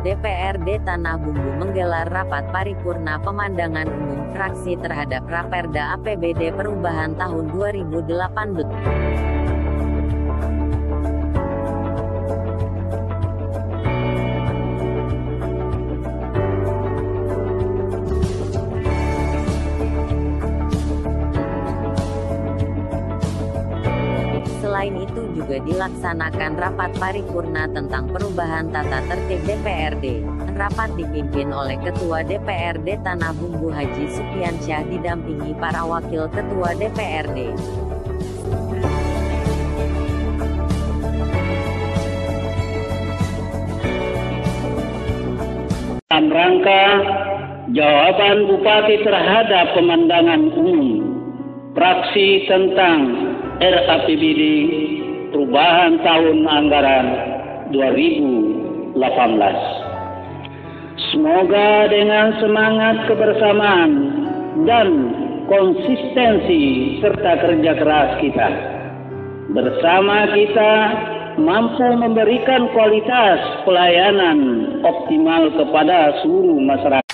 DPRD Tanah Bumbu menggelar rapat paripurna pemandangan umum fraksi terhadap Raperda APBD Perubahan tahun 2018. Selain itu juga dilaksanakan rapat paripurna tentang perubahan tata tertib DPRD. Rapat dipimpin oleh Ketua DPRD Tanah Bumbu Haji Supiansyah didampingi para wakil Ketua DPRD. Dalam rangka jawaban Bupati terhadap pemandangan umum fraksi tentang RAPBD Perubahan Tahun Anggaran 2018. Semoga dengan semangat kebersamaan dan konsistensi serta kerja keras kita, bersama kita mampu memberikan kualitas pelayanan optimal kepada seluruh masyarakat.